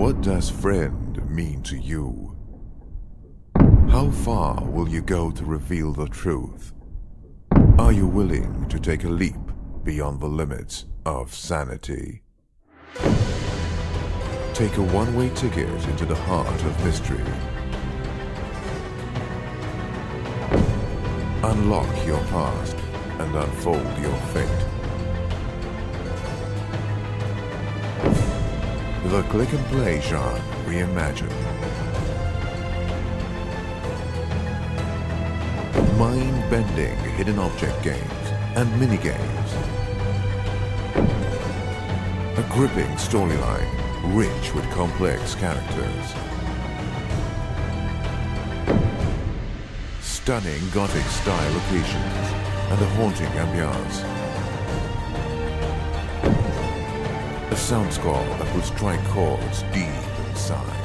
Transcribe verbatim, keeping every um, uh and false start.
What does friend mean to you? How far will you go to reveal the truth? Are you willing to take a leap beyond the limits of sanity? Take a one-way ticket into the heart of mystery. Unlock your past and unfold your fate. The click-and-play genre reimagined. Mind-bending hidden object games and mini-games. A gripping storyline rich with complex characters. Stunning Gothic-style locations and a haunting ambiance. A sound score that will strike chords deep inside.